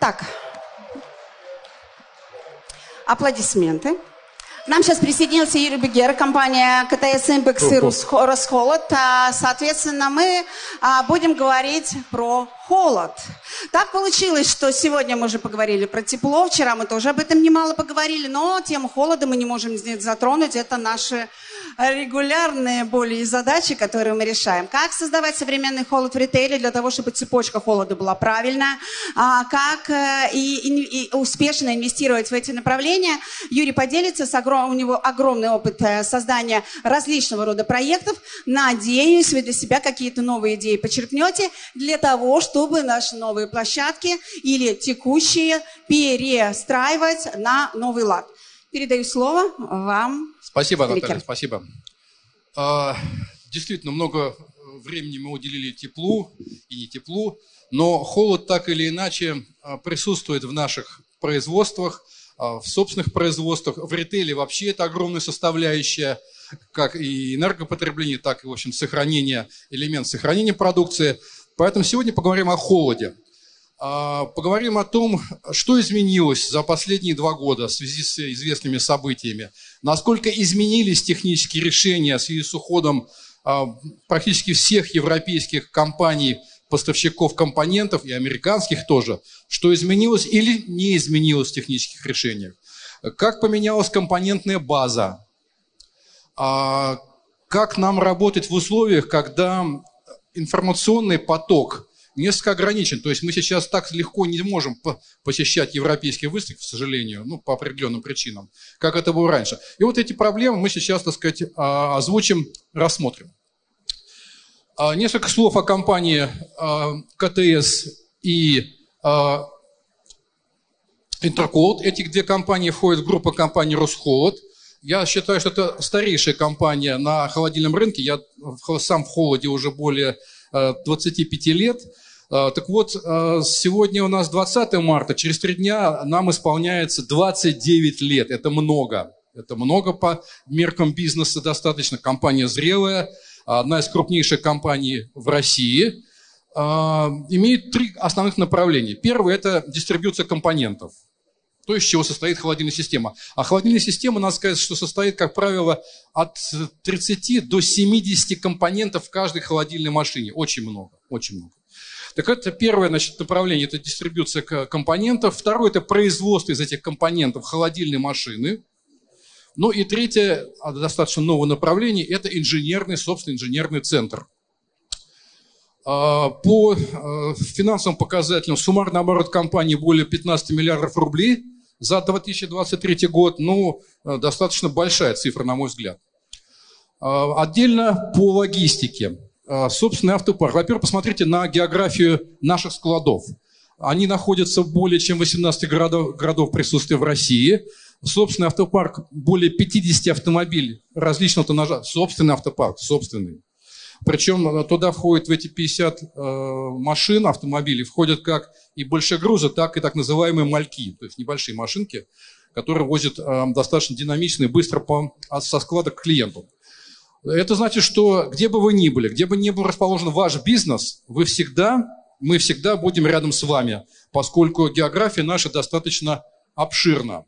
Так, аплодисменты. К нам сейчас присоединился Юрий Бегер, компания КТС Импекс и Росхолод. Соответственно, мы будем говорить про холод. Так получилось, что сегодня мы уже поговорили про тепло, вчера мы тоже об этом немало поговорили, но тему холода мы не можем не затронуть. Это наши регулярные боли и задачи, которые мы решаем. Как создавать современный холод в ритейле для того, чтобы цепочка холода была правильная, как и успешно инвестировать в эти направления. Юрий поделится, у него огромный опыт создания различного рода проектов. Надеюсь, вы для себя какие-то новые идеи почерпнете для того, чтобы наши новые площадки или текущие перестраивать на новый лад. Передаю слово вам. Спасибо, Наталья, спасибо. Действительно, много времени мы уделили теплу и не теплу, но холод так или иначе присутствует в наших производствах, в собственных производствах. В ритейле вообще это огромная составляющая, как и энергопотребление, так и, в общем, элемент сохранения продукции. Поэтому сегодня поговорим о холоде. Поговорим о том, что изменилось за последние 2 года в связи с известными событиями, насколько изменились технические решения в связи с уходом практически всех европейских компаний, поставщиков компонентов и американских тоже, что изменилось или не изменилось в технических решениях, как поменялась компонентная база, как нам работать в условиях, когда информационный поток несколько ограничен. То есть мы сейчас так легко не можем посещать европейские выставки, к сожалению, по определенным причинам, как это было раньше. И вот эти проблемы мы сейчас, так сказать, озвучим, рассмотрим. Несколько слов о компании КТС и Интерколод. Эти 2 компании входят в группу компаний Росхолод. Я считаю, что это старейшая компания на холодильном рынке. Я сам в холоде уже более 25 лет. Так вот, сегодня у нас 20 марта, через 3 дня нам исполняется 29 лет. Это много. Это много по меркам бизнеса достаточно. Компания зрелая, одна из крупнейших компаний в России. Имеет 3 основных направления. Первое – это дистрибьюция компонентов. То, из чего состоит холодильная система. А холодильная система, надо сказать, что состоит, как правило, от 30 до 70 компонентов в каждой холодильной машине. Очень много, очень много. Так это первое, направление – это дистрибьюция компонентов. Второе – это производство из этих компонентов холодильной машины. Ну и третье, достаточно новое направление – это собственный инженерный центр. По финансовым показателям суммарный оборот компании более 15 миллиардов рублей за 2023 год. Достаточно большая цифра, на мой взгляд. Отдельно по логистике. Собственный автопарк. Во-первых, посмотрите на географию наших складов. Они находятся в более чем 18 городов присутствия в России. Собственный автопарк, более 50 автомобилей различного тоннажа. Собственный автопарк, собственный. Причем туда входят в эти 50 машин, автомобилей, входят как и большегрузы, так и так называемые мальки. То есть небольшие машинки, которые возят достаточно динамично и быстро со склада к клиенту. Это значит, что где бы вы ни были, где бы ни был расположен ваш бизнес, мы всегда будем рядом с вами, поскольку география наша достаточно обширна.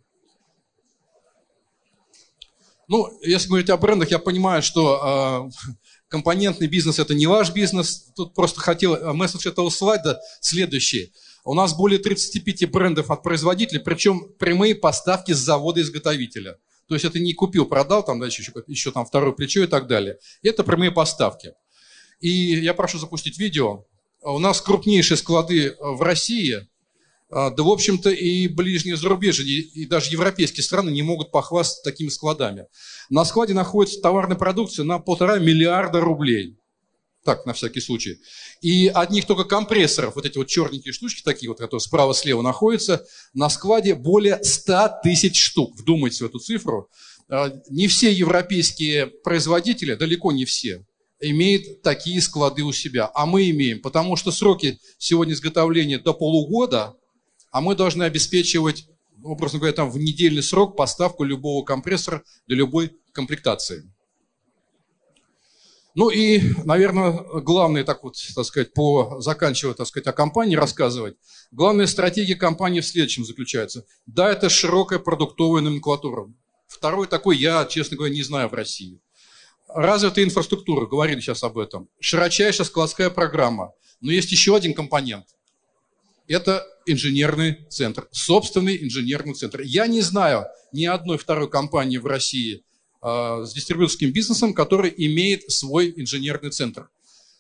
Если говорить о брендах, я понимаю, что компонентный бизнес – это не ваш бизнес. Тут просто месседж этого слайда следующий. У нас более 35 брендов от производителей, причем прямые поставки с завода-изготовителя. То есть это не купил-продал, там дальше еще там второе плечо и так далее. Это прямые поставки. И я прошу запустить видео. У нас крупнейшие склады в России, да, в общем-то, и ближние зарубежья, и даже европейские страны не могут похвастаться такими складами. На складе находится товарная продукция на 1,5 миллиарда рублей. Так, на всякий случай. И одних только компрессоров, вот эти вот черненькие штучки, такие вот, которые справа-слева находятся, на складе более 100 тысяч штук. Вдумайтесь в эту цифру. Не все европейские производители, далеко не все, имеют такие склады у себя. А мы имеем, потому что сроки сегодня изготовления до полугода, а мы должны обеспечивать, образно говоря, в недельный срок поставку любого компрессора для любой комплектации. Ну и, наверное, главное, так вот, так сказать, заканчивая, так сказать, о компании рассказывать, главная стратегия компании в следующем заключается. Да, это широкая продуктовая номенклатура. Второй такой я, честно говоря, не знаю в России. Развитая инфраструктура, говорили сейчас об этом. Широчайшая складская программа. Но есть еще один компонент. Это инженерный центр, собственный инженерный центр. Я не знаю ни одной второй компании в России с дистрибьюторским бизнесом, который имеет свой инженерный центр.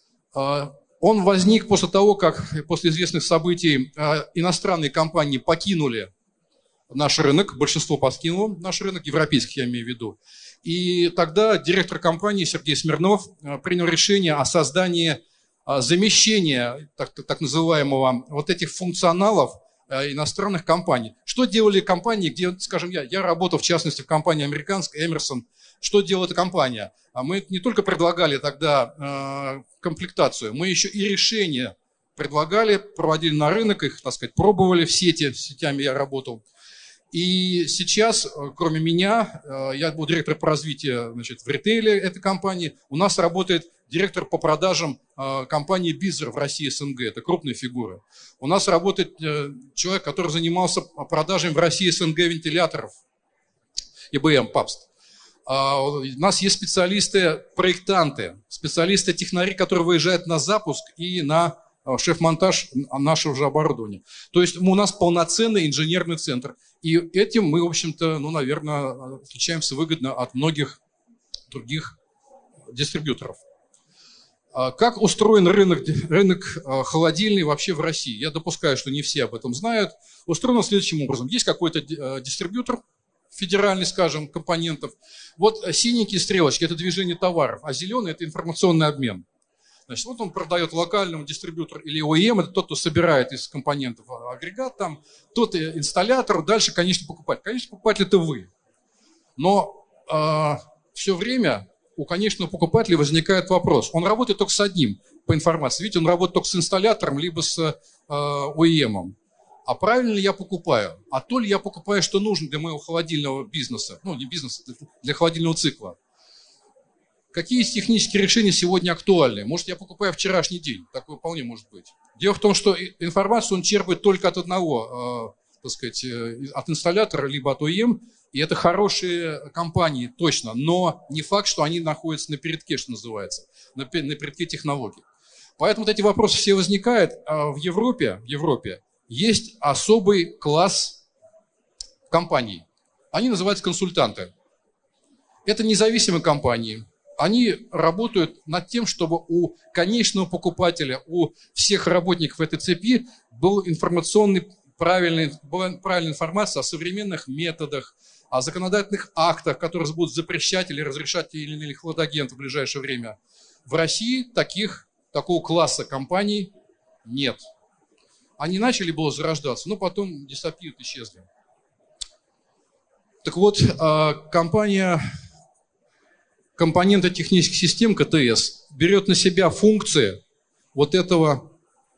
Он возник после того, как после известных событий иностранные компании покинули наш рынок, большинство покинуло наш рынок, европейских я имею в виду. И тогда директор компании Сергей Смирнов принял решение о создании замещения так называемого вот этих функционалов иностранных компаний. Что делали компании, где, скажем, я работал в частности в компании американской Emerson. Что делала эта компания? Мы не только предлагали тогда комплектацию, мы еще и решения предлагали, проводили на рынок, их, так сказать, пробовали в сети, с сетями я работал. И сейчас, кроме меня, я был директор по развитию, значит, в ритейле этой компании, у нас работает директор по продажам компании Bizzer в России СНГ, это крупная фигура. У нас работает человек, который занимался продажами в России СНГ вентиляторов, ИБМ, Пабст. У нас есть специалисты-проектанты, специалисты-технари, которые выезжают на запуск и на шеф-монтаж нашего же оборудования. То есть у нас полноценный инженерный центр. И этим мы, в общем-то, ну, наверное, отличаемся выгодно от многих других дистрибьюторов. Как устроен рынок холодильный вообще в России? Я допускаю, что не все об этом знают. Устроено следующим образом. Есть какой-то дистрибьютор, федеральный, скажем, компонентов. Вот синенькие стрелочки – это движение товаров, а зеленый – это информационный обмен. Значит, вот он продает локальному дистрибьютору или OEM, это тот, кто собирает из компонентов агрегат, там, тот инсталлятор, дальше конечный покупатель. Конечный покупатель – это вы. Но все время у конечного покупателя возникает вопрос. Он работает только с одним по информации. Видите, он работает только с инсталлятором, либо с OEM. А правильно ли я покупаю? А то ли я покупаю, что нужно для моего холодильного бизнеса, ну не бизнеса, для холодильного цикла. Какие из технических решений сегодня актуальны? Может, я покупаю вчерашний день? Такое вполне может быть. Дело в том, что информацию он черпает только от одного, так сказать, от инсталлятора, либо от OEM, и это хорошие компании, точно, но не факт, что они находятся на передке, что называется, на передке технологий. Поэтому вот эти вопросы все возникают. В Европе есть особый класс компаний. Они называются консультанты. Это независимые компании. Они работают над тем, чтобы у конечного покупателя, у всех работников этой цепи была правильная информация о современных методах, о законодательных актах, которые будут запрещать или разрешать те или иные хладагенты в ближайшее время. В России такого класса компаний нет. Они начали было зарождаться, но потом диссопируют, исчезли. Так вот, компоненты технических систем, КТС, берет на себя функции вот этого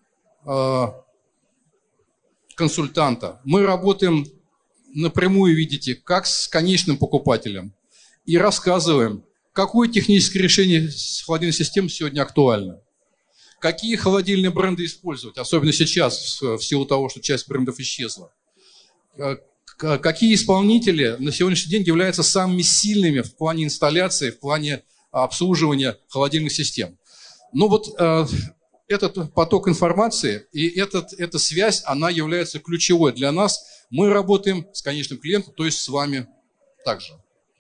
консультанта. Мы работаем напрямую, видите, как с конечным покупателем и рассказываем, какое техническое решение холодильной системы сегодня актуально. Какие холодильные бренды использовать, особенно сейчас, в силу того, что часть брендов исчезла. Какие исполнители на сегодняшний день являются самыми сильными в плане инсталляции, в плане обслуживания холодильных систем. Ну вот этот поток информации и эта связь, она является ключевой для нас. Мы работаем с конечным клиентом, то есть с вами также.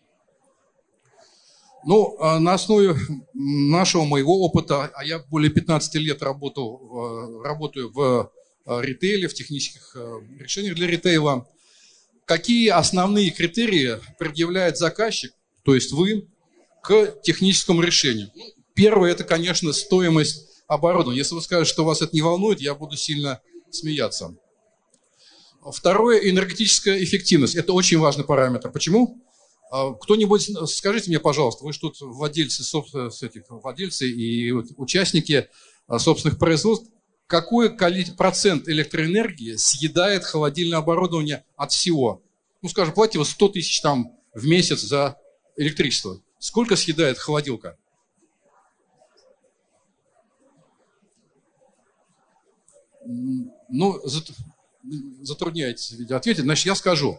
Ну, на основе моего опыта, а я более 15 лет работаю в ритейле, в технических решениях для ритейла, какие основные критерии предъявляет заказчик, то есть вы, к техническому решению? Первое – это, конечно, стоимость оборудования. Если вы скажете, что вас это не волнует, я буду сильно смеяться. Второе – энергетическая эффективность. Это очень важный параметр. Почему? Кто-нибудь, скажите мне, пожалуйста, вы же тут владельцы и участники собственных производств, какой процент электроэнергии съедает холодильное оборудование от всего? Ну, скажем, платите вы 100 тысяч в месяц за электричество. Сколько съедает холодилка? Ну, затрудняетесь ответить, значит, я скажу.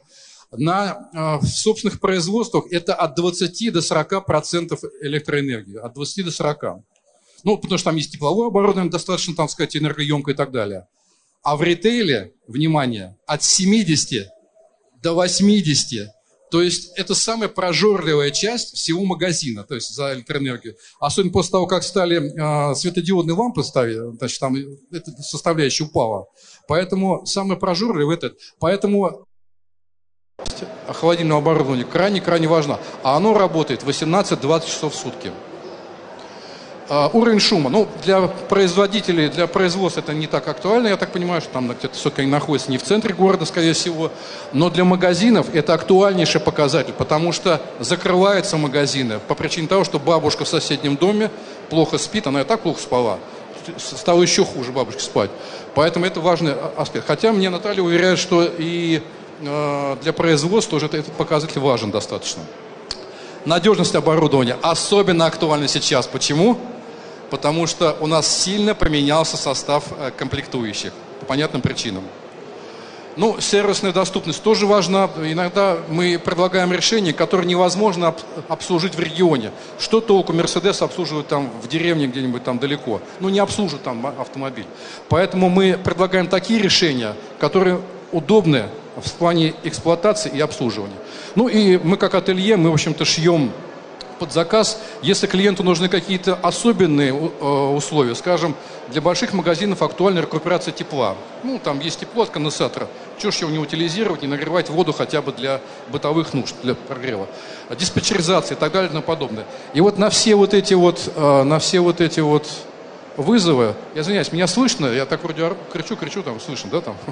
В собственных производствах это от 20 до 40% электроэнергии. От 20 до 40. Ну, потому что там есть тепловое оборудование, достаточно, там сказать, энергоемкое и так далее. А в ритейле, внимание, от 70 до 80. То есть это самая прожорливая часть всего магазина, то есть за электроэнергию. Особенно после того, как стали светодиодные лампы ставить, значит, там эта составляющая упала. Поэтому самое прожорливое это. Поэтому холодильное оборудование крайне-крайне важно. А оно работает 18-20 часов в сутки. Уровень шума. Ну, для производителей, для производства это не так актуально. Я так понимаю, что там где-то все-таки находится не в центре города, скорее всего. Но для магазинов это актуальнейший показатель, потому что закрываются магазины по причине того, что бабушка в соседнем доме плохо спит. Она и так плохо спала. Стало еще хуже бабушке спать. Поэтому это важный аспект. Хотя мне Наталья уверяет, что и для производства уже этот показатель важен достаточно. Надежность оборудования особенно актуальна сейчас. Почему? Потому что у нас сильно поменялся состав комплектующих. По понятным причинам. Ну, сервисная доступность тоже важна. Иногда мы предлагаем решения, которые невозможно обслужить в регионе. Что толку Мерседес обслуживает там в деревне где-нибудь там далеко? Ну, не обслужит там автомобиль. Поэтому мы предлагаем такие решения, которые удобны в плане эксплуатации и обслуживания. Ну и мы как ателье, мы в общем-то шьем под заказ. Если клиенту нужны какие-то особенные условия, скажем, для больших магазинов актуальна рекуперация тепла. Ну, там есть тепло от конденсатора. Чего ж его не утилизировать, не нагревать воду хотя бы для бытовых нужд, для прогрева. Диспетчеризация и так далее и тому подобное. И вот на все вот эти вот вызовы, я извиняюсь, меня слышно? Я так вроде кричу, там слышно, да, там?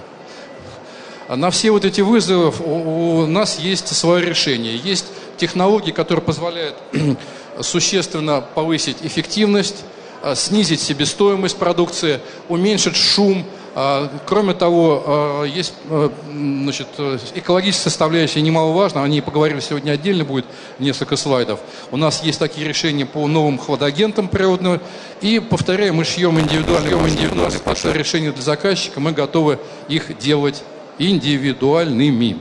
На все вот эти вызовы у нас есть свое решение. Есть технологии, которые позволяют существенно повысить эффективность, снизить себестоимость продукции, уменьшить шум. Кроме того, есть, значит, экологическая составляющая немаловажна. О ней поговорили сегодня отдельно, будет несколько слайдов. У нас есть такие решения по новым хладагентам природным. И, повторяю, мы шьем индивидуальные решения для заказчика. Мы готовы их делать индивидуальными.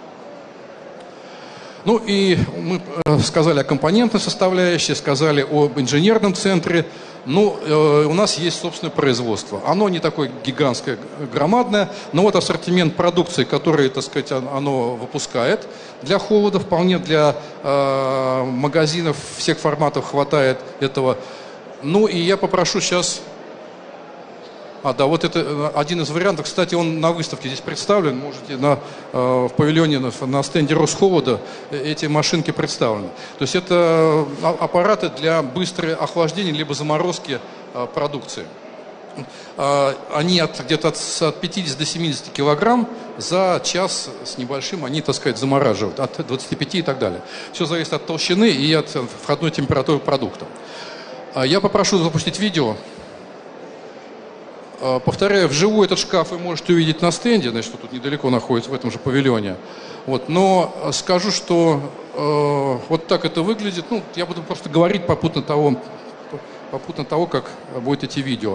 Ну и мы сказали о компонентной составляющей, сказали об инженерном центре. Ну, у нас есть собственное производство. Оно не такое гигантское, громадное, но вот ассортимент продукции, который, так сказать, оно выпускает для холода, вполне для магазинов всех форматов хватает этого. Ну и я попрошу сейчас... да, вот это один из вариантов. Кстати, он на выставке здесь представлен. Можете в павильоне, на стенде Росхолода эти машинки представлены. То есть это аппараты для быстрого охлаждения либо заморозки продукции. Они где-то от 50 до 70 килограмм за час с небольшим они, так сказать, замораживают. От 25 и так далее. Все зависит от толщины и от входной температуры продукта. Я попрошу запустить видео. Повторяю, вживую этот шкаф вы можете увидеть на стенде, значит, тут недалеко находится, в этом же павильоне. Вот, но скажу, что вот так это выглядит. Ну, я буду просто говорить попутно того, как будет идти видео.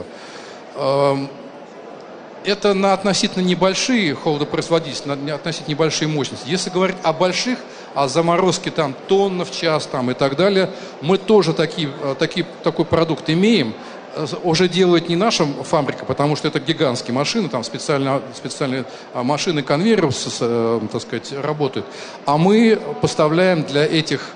Это на относительно небольшие холодопроизводители, на относительно небольшие мощности. Если говорить о больших, о заморозке там тонна в час там, и так далее, мы тоже такой продукт имеем. Уже делает не наша фабрика, потому что это гигантские машины, там специальные машины конвейеров, так сказать, работают. А мы поставляем для этих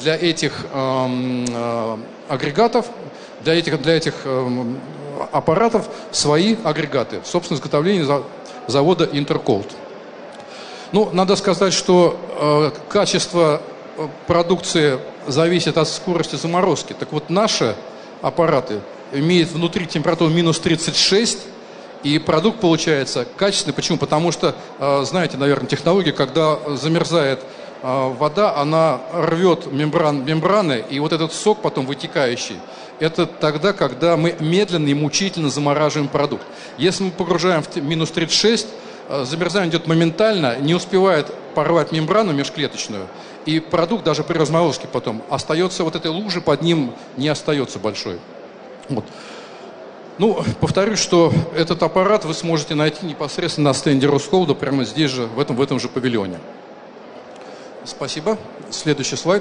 агрегатов, для этих аппаратов свои агрегаты, собственно, изготовление завода Интерколд. Ну, надо сказать, что качество продукции зависит от скорости заморозки. Так вот, наши аппараты имеет внутри температуру минус 36, и продукт получается качественный. Почему? Потому что, знаете, наверное, технология, когда замерзает вода, она рвет мембраны, и вот этот сок потом вытекающий, это тогда, когда мы медленно и мучительно замораживаем продукт. Если мы погружаем в минус 36, замерзание идет моментально, не успевает порвать мембрану межклеточную, и продукт даже при разморозке потом остается, вот этой лужи под ним не остается большой. Вот. Ну, повторюсь, что этот аппарат вы сможете найти непосредственно на стенде Росхолда, прямо здесь же, в этом же павильоне. Спасибо. Следующий слайд.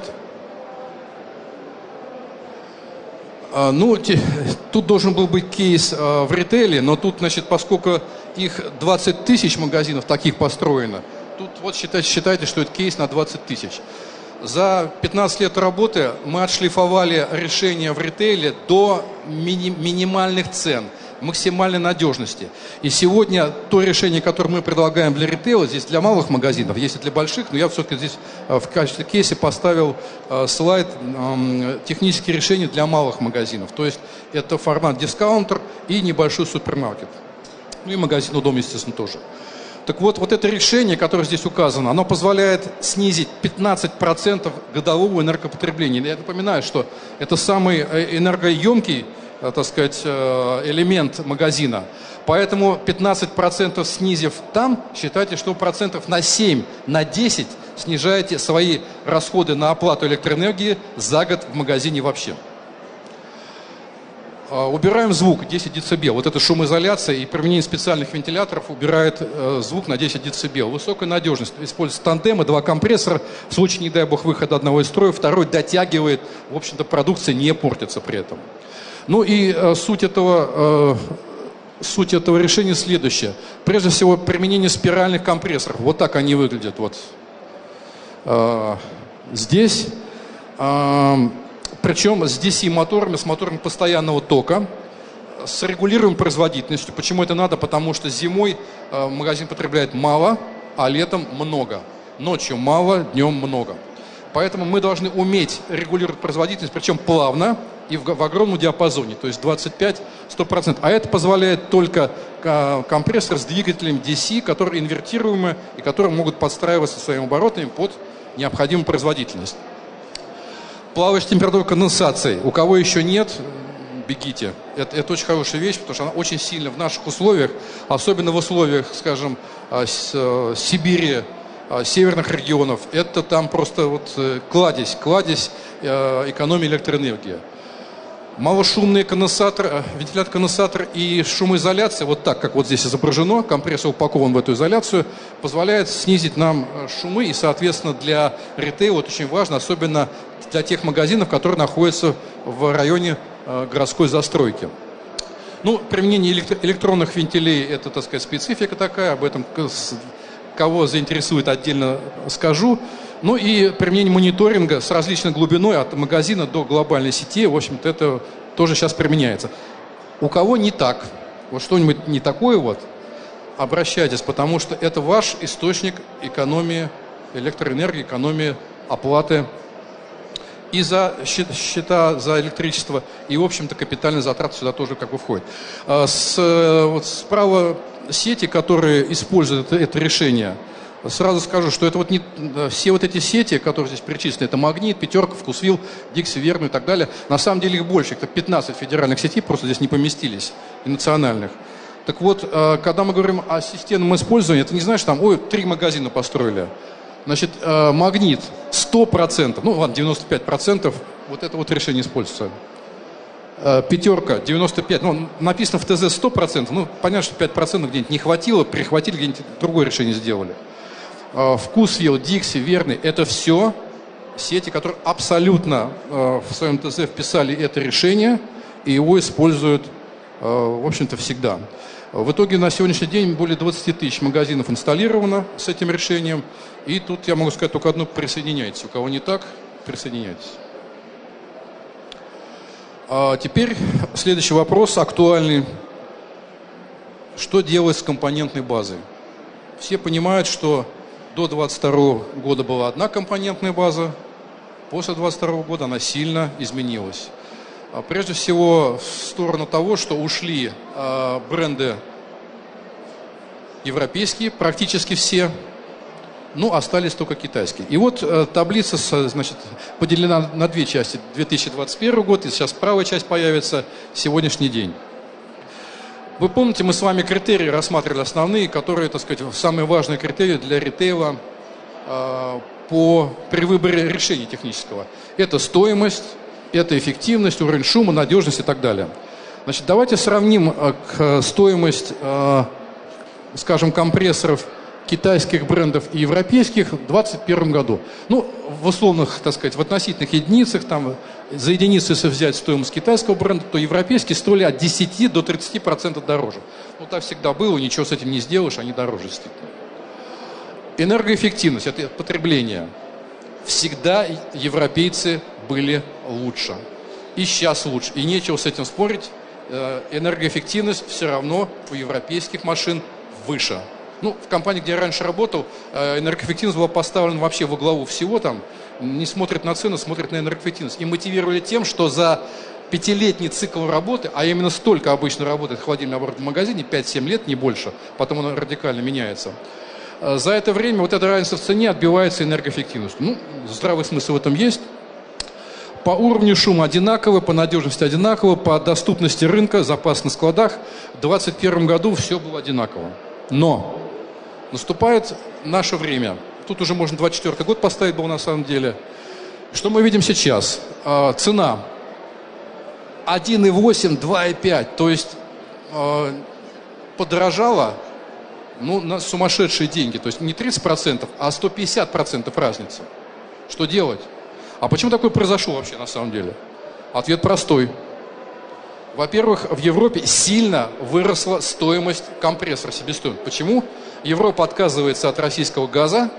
Ну, тут должен был быть кейс в ритейле, но тут, значит, поскольку их 20 тысяч магазинов таких построено, тут вот считайте, что это кейс на 20 тысяч. За 15 лет работы мы отшлифовали решения в ритейле до минимальных цен, максимальной надежности. И сегодня то решение, которое мы предлагаем для ритейла, здесь для малых магазинов, есть и для больших, но я все-таки здесь в качестве кейса поставил слайд технические решения для малых магазинов. То есть это формат дискаунтер и небольшой супермаркет. Ну и магазин у дома, естественно, тоже. Так вот, вот это решение, которое здесь указано, оно позволяет снизить 15% годового энергопотребления. Я напоминаю, что это самый энергоемкий, так сказать, элемент магазина. Поэтому 15% снизив там, считайте, что процентов на 7, на 10 снижаете свои расходы на оплату электроэнергии за год в магазине вообще. Убираем звук 10 дБ. Вот это шумоизоляция и применение специальных вентиляторов убирает звук на 10 дБ. Высокая надежность. Используются тандемы, 2 компрессора. В случае, не дай бог, выхода одного из строя, второй дотягивает. В общем-то, продукция не портится при этом. Ну и суть этого решения следующая. Прежде всего, применение спиральных компрессоров. Вот так они выглядят. Вот здесь. Причем с DC-моторами, с моторами постоянного тока, с регулируемой производительностью. Почему это надо? Потому что зимой магазин потребляет мало, а летом много. Ночью мало, днем много. Поэтому мы должны уметь регулировать производительность, причем плавно и в огромном диапазоне, то есть 25-100%. А это позволяет только компрессор с двигателем DC, которые инвертируемы и которые могут подстраиваться своими оборотами под необходимую производительность. Плавающая температура конденсации. У кого еще нет, бегите. Это очень хорошая вещь, потому что она очень сильно в наших условиях, особенно в условиях, скажем, Сибири, северных регионов, это там просто вот кладезь экономии электроэнергии. Малошумный конденсатор, вентилятор-конденсатор и шумоизоляция, вот так, как вот здесь изображено, компрессор упакован в эту изоляцию, позволяет снизить нам шумы и, соответственно, для ритейла это очень важно, особенно для тех магазинов, которые находятся в районе городской застройки. Ну, применение электронных вентилей, это, так сказать, специфика такая, об этом кого заинтересует отдельно скажу. Ну и применение мониторинга с различной глубиной от магазина до глобальной сети, в общем-то, это тоже сейчас применяется. У кого не так, вот что-нибудь не такое вот, обращайтесь, потому что это ваш источник экономии электроэнергии, экономии оплаты и за счета за электричество, и, в общем-то, капитальные затраты сюда тоже как бы входят. Вот справа сети, которые используют это решение, сразу скажу, что это вот не все вот эти сети, которые здесь перечислены, это Магнит, Пятерка, Вкусвилл, Дикси, Верну и так далее, на самом деле их больше, это 15 федеральных сетей просто здесь не поместились, и национальных. Так вот, когда мы говорим о системном использовании, это не значит, там, ой, 3 магазина построили. Значит, Магнит 100%, ну ладно, 95%, вот это вот решение используется. Пятерка 95%, ну, написано в ТЗ 100%, ну, понятно, что 5% где-нибудь не хватило, прихватили, где-нибудь другое решение сделали. Вкусвилл, Дикси, Верный, это все сети, которые абсолютно в своем ТЗ вписали это решение и его используют, в общем-то, всегда. В итоге на сегодняшний день более 20 тысяч магазинов инсталлировано с этим решением. И тут я могу сказать только одно: присоединяйтесь. У кого не так, присоединяйтесь. Теперь следующий вопрос, актуальный. Что делать с компонентной базой? Все понимают, что до 2022 года была одна компонентная база, после 2022 года она сильно изменилась. Прежде всего, в сторону того, что ушли бренды европейские, практически все, ну, остались только китайские. И вот таблица, значит, поделена на 2 части. 2021 год, и сейчас правая часть появится, сегодняшний день. Вы помните, мы с вами критерии рассматривали основные, которые, так сказать, самые важные критерии для ритейла при выборе решения технического. Это стоимость, это эффективность, уровень шума, надежность и так далее. Значит, давайте сравним стоимость, скажем, компрессоров китайских брендов и европейских в 2021 году. Ну, в условных, так сказать, в относительных единицах, там, за единицу, если взять стоимость китайского бренда, то европейские стоили от 10 до 30% дороже. Ну, так всегда было, ничего с этим не сделаешь, они дороже действительно. Энергоэффективность, это потребление. Всегда европейцы были лучше. И сейчас лучше. И нечего с этим спорить. Энергоэффективность все равно у европейских машин выше. Ну, в компании, где я раньше работал, энергоэффективность была поставлена вообще во главу всего там. Не смотрят на цену, смотрят на энергоэффективность. И мотивировали тем, что за 5-летний цикл работы, а именно столько обычно работает холодильный оборот в магазине, 5-7 лет, не больше, потом он радикально меняется. За это время вот эта разница в цене отбивается энергоэффективностью. Ну, здравый смысл в этом есть. По уровню шума одинаково, по надежности одинаково, по доступности рынка, запас на складах. В 2021 году все было одинаково. Но наступает наше время. Тут уже можно 24 год поставить был на самом деле. Что мы видим сейчас? Цена 1,8, 2,5. То есть подорожала, ну, на сумасшедшие деньги. То есть не 30%, а 150% разница. Что делать? А почему такое произошло вообще на самом деле? Ответ простой. Во-первых, в Европе сильно выросла стоимость компрессора, себестоимость. Почему? Европа отказывается от российского газа,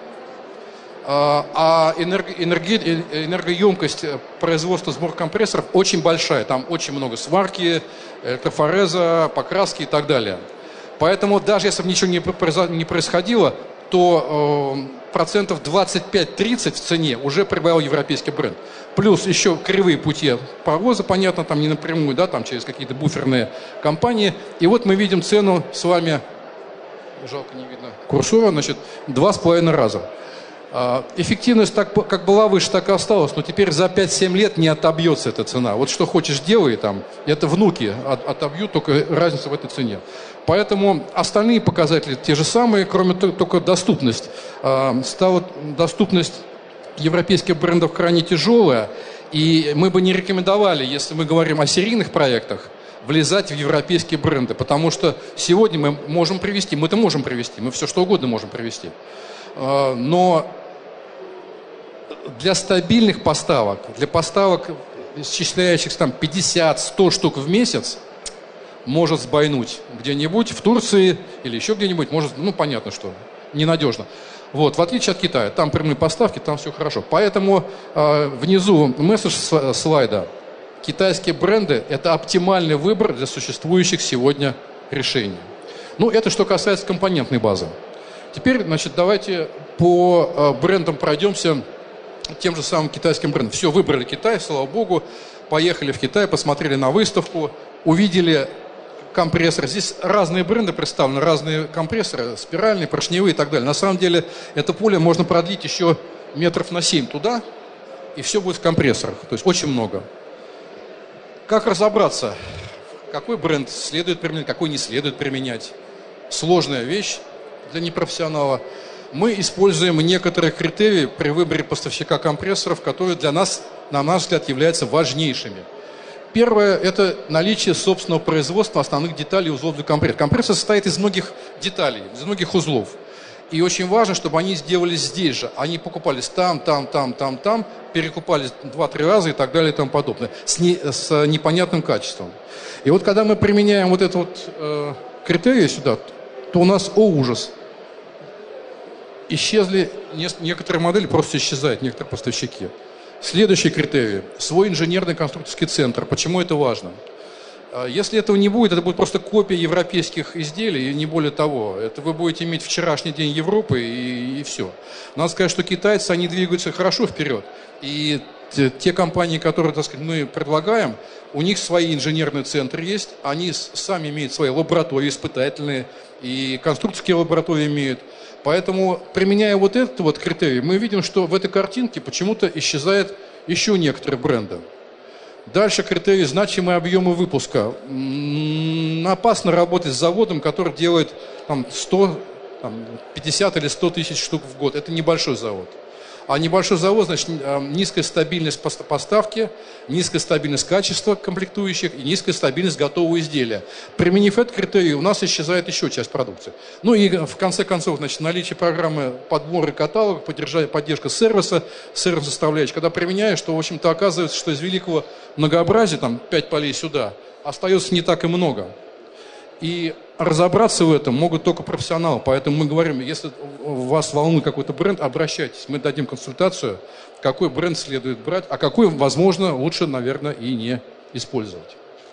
а энергоемкость производства сбора компрессоров очень большая. Там очень много сварки, электрофореза, покраски и так далее. Поэтому даже если бы ничего не происходило, то процентов 25-30 в цене уже прибавил европейский бренд. Плюс еще кривые пути паровоза, понятно, там не напрямую, да, там через какие-то буферные компании. И вот мы видим цену с вами, жалко не видно курсора, значит, 2,5 раза. Эффективность так, как была выше, так и осталась, но теперь за 5-7 лет не отобьется эта цена. Вот что хочешь делай там, это внуки отобьют, только разница в этой цене. Поэтому остальные показатели те же самые, кроме только доступность. Доступность европейских брендов крайне тяжелая, и мы бы не рекомендовали, если мы говорим о серийных проектах, влезать в европейские бренды, потому что сегодня мы можем привести, мы все что угодно можем привести. Но для стабильных поставок, для поставок, исчисляющихся там 50-100 штук в месяц, может сбойнуть где-нибудь в Турции или еще где-нибудь, может, ну понятно, что ненадежно. Вот, в отличие от Китая, там прямые поставки, там все хорошо. Поэтому внизу месседж слайда. Китайские бренды – это оптимальный выбор для существующих сегодня решений. Ну, это что касается компонентной базы. Теперь, значит, давайте по брендам пройдемся, тем же самым китайским брендом. Все, выбрали Китай, слава богу, поехали в Китай, посмотрели на выставку, увидели компрессоры. Здесь разные бренды представлены, разные компрессоры, спиральные, поршневые и так далее. На самом деле, это поле можно продлить еще метров на 7 туда, и все будет в компрессорах. То есть очень много. Как разобраться, какой бренд следует применять, какой не следует применять? Сложная вещь для непрофессионала. Мы используем некоторые критерии при выборе поставщика компрессоров, которые для нас, на наш взгляд, являются важнейшими. Первое – это наличие собственного производства основных деталей и узлов для компрессора. Компрессор состоит из многих деталей, из многих узлов. И очень важно, чтобы они сделались здесь же. Они покупались там, перекупались 2-3 раза и так далее и тому подобное. С непонятным качеством. И вот когда мы применяем вот этот вот критерий сюда, то у нас, о ужас, исчезли некоторые модели, просто исчезают некоторые поставщики. Следующий критерий – свой инженерный конструкторский центр. Почему это важно? Если этого не будет, это будет просто копия европейских изделий, и не более того. Это вы будете иметь вчерашний день Европы, и все. Надо сказать, что китайцы, они двигаются хорошо вперед. И те компании, которые, так сказать, мы предлагаем, у них свои инженерные центры есть, они сами имеют свои лаборатории испытательные, и конструкторские лаборатории имеют. Поэтому, применяя вот этот вот критерий, мы видим, что в этой картинке почему-то исчезают еще некоторые бренды. Дальше критерий значимые объемы выпуска. Опасно работать с заводом, который делает там, 100, там, 50 или 100 тысяч штук в год. Это небольшой завод. А небольшой завод, значит, низкая стабильность поставки, низкая стабильность качества комплектующих и низкая стабильность готового изделия. Применив этот критерий, у нас исчезает еще часть продукции. Ну и в конце концов, значит, наличие программы подбора каталога, поддержка сервиса, сервис-составляющих. Когда применяешь, то, в общем-то, оказывается, что из великого многообразия, там, 5 полей сюда, остается не так и много. И разобраться в этом могут только профессионалы. Поэтому мы говорим, если вас волнует какой-то бренд, обращайтесь. Мы дадим консультацию, какой бренд следует брать, а какой, возможно, лучше, наверное, и не использовать.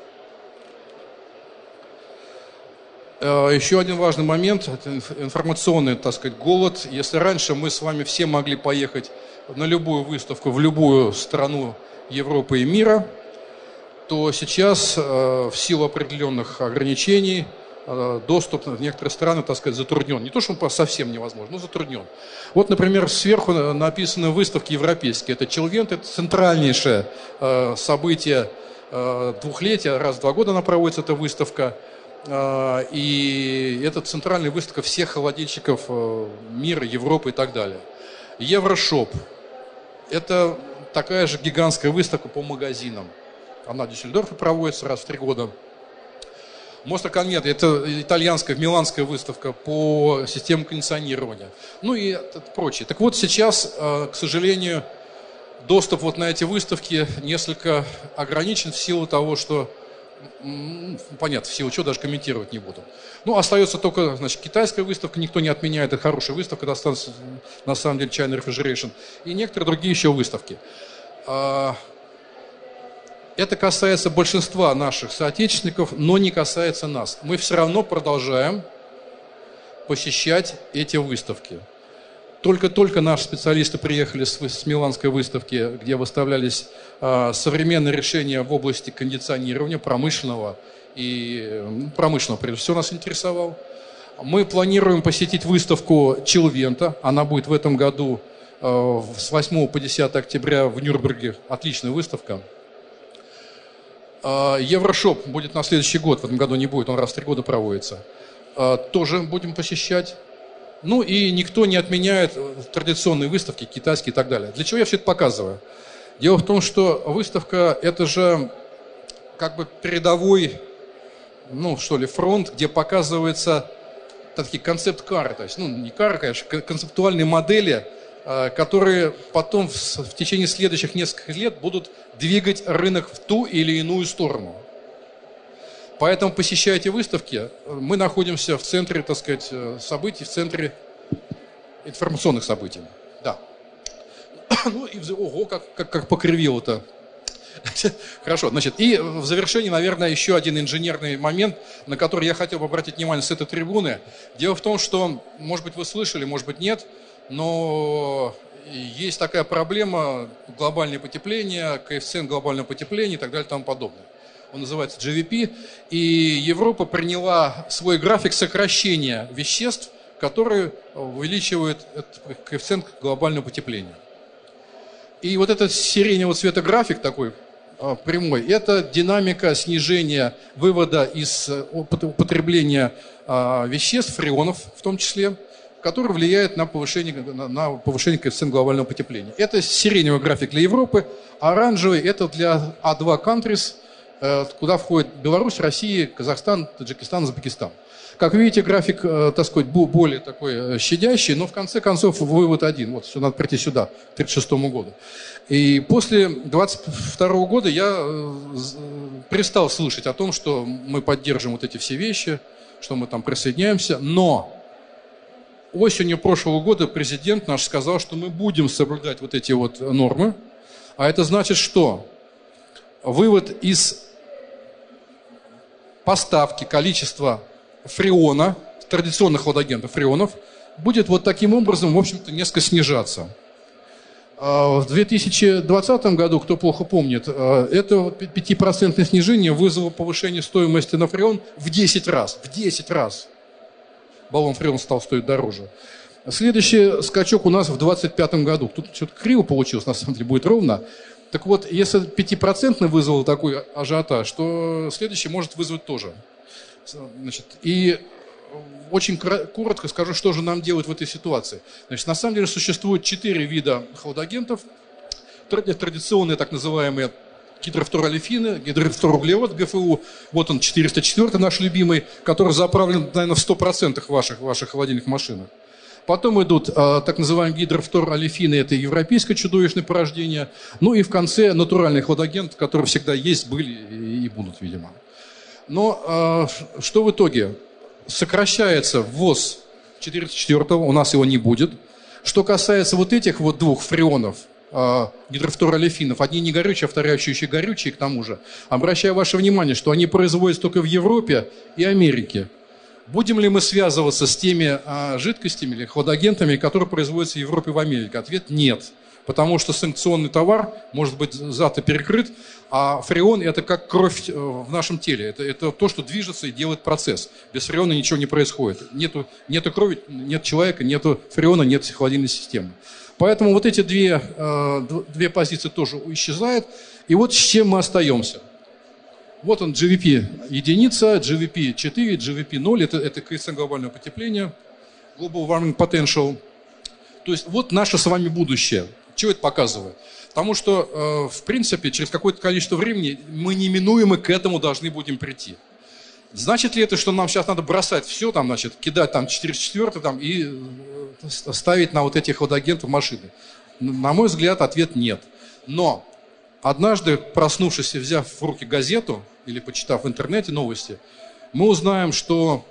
Еще один важный момент – это информационный, так сказать, голод. Если раньше мы с вами все могли поехать на любую выставку в любую страну Европы и мира, то сейчас в силу определенных ограничений доступ в некоторые страны, так сказать, затруднен. Не то, что он совсем невозможен, но затруднен. Вот, например, сверху написаны выставки европейские. Это Челвент, это центральнейшее событие двухлетия. Раз в 2 года она проводится, эта выставка. И это центральная выставка всех холодильщиков мира, Европы и так далее. Еврошоп. Это такая же гигантская выставка по магазинам. Она в Дюссельдорфе проводится раз в 3 года. Мостро Конвент – это итальянская, миланская выставка по системам кондиционирования. Ну и прочее. Так вот, сейчас, к сожалению, доступ вот на эти выставки несколько ограничен в силу того, что, понятно, в силу чего даже комментировать не буду. Ну, остается только, значит, китайская выставка, никто не отменяет, это хорошая выставка, достаточно, на самом деле, China Refrigeration, и некоторые другие еще выставки. Это касается большинства наших соотечественников, но не касается нас. Мы все равно продолжаем посещать эти выставки. Только наши специалисты приехали с миланской выставки, где выставлялись современные решения в области кондиционирования промышленного, и промышленного прежде всего нас интересовал. Мы планируем посетить выставку Челвента, она будет в этом году с 8 по 10 октября в Нюрнберге, отличная выставка. Еврошоп будет на следующий год, в этом году не будет, он раз в 3 года проводится. Тоже будем посещать. Ну и никто не отменяет традиционные выставки, китайские и так далее. Для чего я все это показываю? Дело в том, что выставка – это же как бы передовой, ну что ли, фронт, где показываются такие концепт-кары, то есть, ну не кары, конечно, концептуальные модели, которые потом в течение следующих нескольких лет будут двигать рынок в ту или иную сторону. Поэтому посещайте выставки. Мы находимся в центре, так сказать, событий, в центре информационных событий. Да. Ну и ого, как покривило-то. Хорошо, значит, и в завершении, наверное, еще один инженерный момент, на который я хотел бы обратить внимание с этой трибуны. Дело в том, что, может быть, вы слышали, может быть, нет, но есть такая проблема – глобальное потепление, коэффициент глобального потепления и так далее и тому подобное. Он называется GVP, и Европа приняла свой график сокращения веществ, которые увеличивают этот коэффициент глобального потепления. И вот этот сиреневого цвета график такой прямой – это динамика снижения вывода из употребления веществ, фреонов в том числе, который влияет на повышение коэффициента глобального потепления. Это сиреневый график для Европы, оранжевый – это для A2 countries, куда входит Беларусь, Россия, Казахстан, Таджикистан, Узбекистан. Как видите, график, так сказать, более такой щадящий, но в конце концов вывод один. Вот, надо прийти сюда, к 1936 году. И после 1922 года я перестал слышать о том, что мы поддерживаем вот эти все вещи, что мы там присоединяемся, но осенью прошлого года президент наш сказал, что мы будем соблюдать вот эти вот нормы, а это значит, что вывод из поставки количества фреона, традиционных хладагентов фреонов, будет вот таким образом, в общем-то, несколько снижаться. В 2020 году, кто плохо помнит, это 5% снижение вызвало повышение стоимости на фреон в 10 раз. В 10 раз баллон фреона стал стоить дороже. Следующий скачок у нас в 2025 году. Тут что-то криво получилось, на самом деле будет ровно. Так вот, если 5% вызвал такой ажиотаж, то следующий может вызвать тоже. Значит, и очень коротко скажу, что же нам делать в этой ситуации. Значит, на самом деле существует 4 вида хладагентов. Традиционные так называемые гидрофторолефины, гидрофторуглерод ГФУ, вот он 404 наш любимый, который заправлен, наверное, в 100% ваших холодильных машинах. Потом идут так называемые гидрофторолефины, это европейское чудовищное порождение. Ну и в конце натуральный хладагент, который всегда есть, были и будут, видимо. Но что в итоге? Сокращается ввоз 404-го, у нас его не будет. Что касается вот этих вот двух фреонов, гидрофторолефинов, одни не горючие, а вторые еще горючие к тому же. Обращаю ваше внимание, что они производятся только в Европе и Америке. Будем ли мы связываться с теми жидкостями или хладагентами, которые производятся в Европе и в Америке? Ответ – нет. Потому что санкционный товар может быть зато перекрыт, а фреон – это как кровь в нашем теле. Это то, что движется и делает процесс. Без фреона ничего не происходит. Нету крови, нет человека, нету фреона, нет холодильной системы. Поэтому вот эти две позиции тоже исчезают. И вот с чем мы остаемся. Вот он, GWP единица, GWP 4, GWP 0, это коэффициент глобального потепления, Global Warming Potential. То есть вот наше с вами будущее. Чего это показывает? Потому что, в принципе, через какое-то количество времени мы неминуемо к этому должны будем прийти. Значит ли это, что нам сейчас надо бросать все, там, значит, кидать там 404 там, и ставить на вот этих хладагентов машины? На мой взгляд, ответ нет. Но однажды, проснувшись и взяв в руки газету или почитав в интернете новости, мы узнаем, что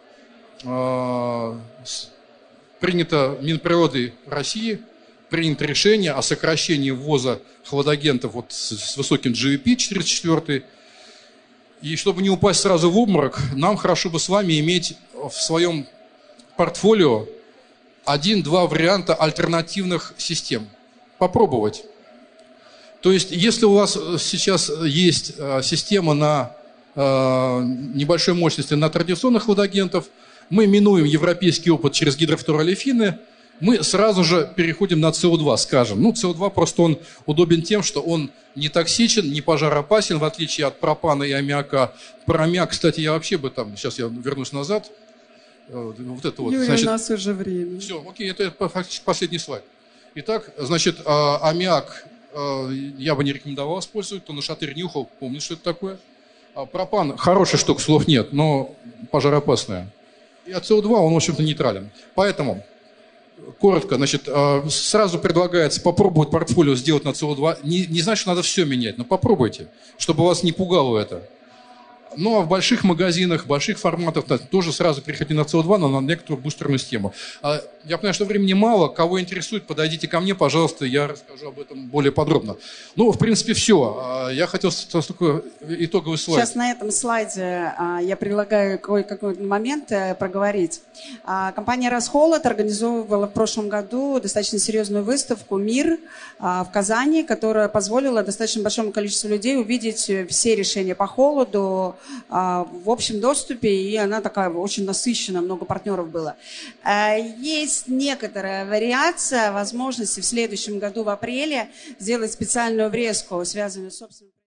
принято Минприроды России, принято решение о сокращении ввоза хладагентов вот с высоким GWP 404. И чтобы не упасть сразу в обморок, нам хорошо бы с вами иметь в своем портфолио 1-2 варианта альтернативных систем. Попробовать. То есть, если у вас сейчас есть система на небольшой мощности на традиционных хладагентов, мы минуем европейский опыт через гидрофторолефины, мы сразу же переходим на СО2, скажем. Ну, СО2 просто он удобен тем, что он не токсичен, не пожароопасен, в отличие от пропана и аммиака. Про аммиак, кстати, я вообще бы там, сейчас я вернусь назад. Вот это вот. Юрий, значит, у нас уже время. Все, окей, это фактически последний слайд. Итак, значит, аммиак я бы не рекомендовал использовать, кто на шатырь нюхал, помнит, что это такое. Пропан, хорошая штука, слов нет, но пожароопасная. И от СО2 он, в общем-то, нейтрален. Поэтому, коротко, значит, сразу предлагается попробовать портфолио сделать на СО2. Не значит, что надо все менять, но попробуйте, чтобы вас не пугало это. Ну, а в больших магазинах, больших форматах тоже сразу переходите на СО2, но на некоторую бустерную систему. Я понимаю, что времени мало. Кого интересует, подойдите ко мне, пожалуйста, я расскажу об этом более подробно. Ну, в принципе, все. Я хотел такой итоговый слайд. Сейчас на этом слайде я предлагаю какой-то момент проговорить. Компания «Росхолод» организовывала в прошлом году достаточно серьезную выставку «Мир» в Казани, которая позволила достаточно большому количеству людей увидеть все решения по холоду в общем доступе, и она такая очень насыщенная, много партнеров было. Есть некоторая вариация возможности в следующем году в апреле сделать специальную врезку, связанную с собственным